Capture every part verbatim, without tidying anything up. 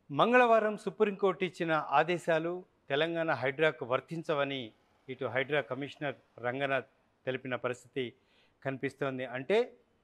మంగళవారం సుప్రీంకోర్టు ఇచ్చిన ఆదేశాలు తెలంగాణ హైడ్రాకు వర్తించవని ఇటు హైడ్రా కమిషనర్ రంగనాథ్ తెలిపిన పరిస్థితి కనిపిస్తోంది. అంటే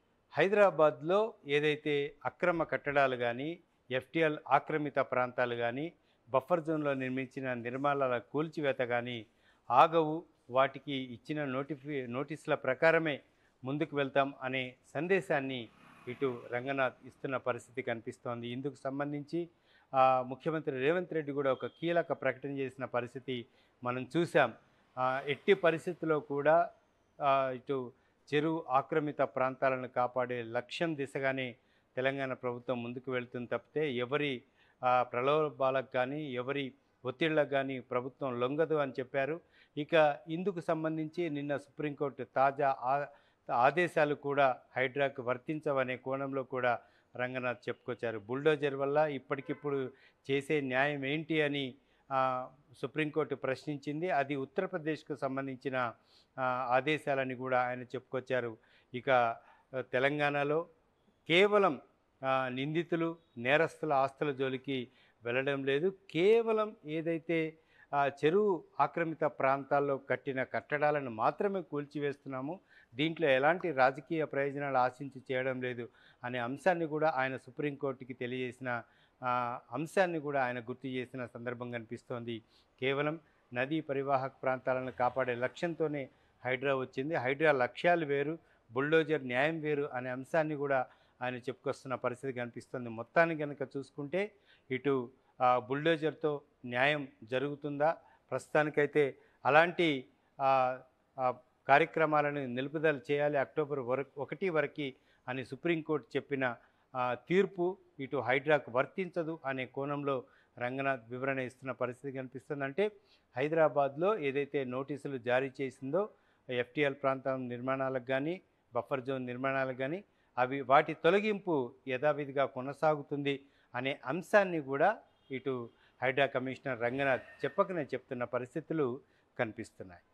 హైదరాబాద్లో ఏదైతే అక్రమ కట్టడాలు కానీ, ఎఫ్టీఎల్ ఆక్రమిత ప్రాంతాలు కానీ, బఫర్ జోన్లో నిర్మించిన నిర్మాణాల కూల్చివేత కానీ ఆగవు, వాటికి ఇచ్చిన నోటిఫి నోటీసుల ప్రకారమే ముందుకు వెళ్తాం అనే సందేశాన్ని ఇటు రంగనాథ్ ఇస్తున్న పరిస్థితి కనిపిస్తోంది. ఇందుకు సంబంధించి ఆ, ముఖ్యమంత్రి రేవంత్ రెడ్డి కూడా ఒక కీలక ప్రకటన చేసిన పరిస్థితి మనం చూసాం. ఆ, ఎట్టి పరిస్థితుల్లో కూడా ఆ, ఇటు చెరువు ఆక్రమిత ప్రాంతాలను కాపాడే లక్ష్యం దిశగానే తెలంగాణ ప్రభుత్వం ముందుకు వెళ్తుంది తప్పితే ఎవరి ఆ, ప్రలోభాలకు కానీ ఎవరి ఒత్తిళ్లకు కానీ ప్రభుత్వం లొంగదు అని చెప్పారు. ఇక ఇందుకు సంబంధించి నిన్న సుప్రీంకోర్టు తాజా ఆ ఆదేశాలు కూడా హైడ్రాకు వర్తించవనే కోణంలో కూడా రంగనాథ్ చెప్పుకొచ్చారు. బుల్డోజర్ వల్ల ఇప్పటికిప్పుడు చేసే న్యాయం ఏంటి అని ఆ, సుప్రీంకోర్టు ప్రశ్నించింది. అది ఉత్తరప్రదేశ్కు సంబంధించిన ఆ, ఆదేశాలని కూడా ఆయన చెప్పుకొచ్చారు. ఇక ఆ, తెలంగాణలో కేవలం ఆ, నిందితులు నేరస్తుల ఆస్తుల జోలికి వెళ్ళడం లేదు. కేవలం ఏదైతే ఆ, చెరువు ఆక్రమిత ప్రాంతాల్లో కట్టిన కట్టడాలను మాత్రమే కూల్చివేస్తున్నాము, దీంట్లో ఎలాంటి రాజకీయ ప్రయోజనాలు ఆశించి చేయడం లేదు అనే అంశాన్ని కూడా ఆయన సుప్రీంకోర్టుకి తెలియజేసిన ఆ, అంశాన్ని కూడా ఆయన గుర్తు చేసిన సందర్భం కనిపిస్తోంది. కేవలం నదీ పరివాహక ప్రాంతాలను కాపాడే లక్ష్యంతోనే హైడ్రా వచ్చింది. హైడ్రా లక్ష్యాలు వేరు, బుల్డోజర్ న్యాయం వేరు అనే అంశాన్ని కూడా ఆయన చెప్పుకొస్తున్న పరిస్థితి కనిపిస్తుంది. మొత్తానికి కనుక చూసుకుంటే ఇటు ఆ, బుల్డోజర్తో న్యాయం జరుగుతుందా? ప్రస్తుతానికైతే అలాంటి ఆ, ఆ, కార్యక్రమాలను నిలుపుదల చేయాలి అక్టోబర్ వరకు ఒకటి వరకు అని సుప్రీంకోర్టు చెప్పిన ఆ, తీర్పు ఇటు హైడ్రాకు వర్తించదు అనే కోణంలో రంగనాథ్ వివరణ ఇస్తున్న పరిస్థితి కనిపిస్తుంది. అంటే హైదరాబాద్లో ఏదైతే నోటీసులు జారీ చేసిందో ఎఫ్టీఎల్ ప్రాంతం నిర్మాణాలకు కానీ, బఫర్ జోన్ నిర్మాణాలకు కానీ అవి వాటి తొలగింపు యథావిధిగా కొనసాగుతుంది అనే అంశాన్ని కూడా ఇటు హైడ్రా కమిషనర్ రంగనాథ్ చెప్పకనే చెప్తున్న పరిస్థితులు కనిపిస్తున్నాయి.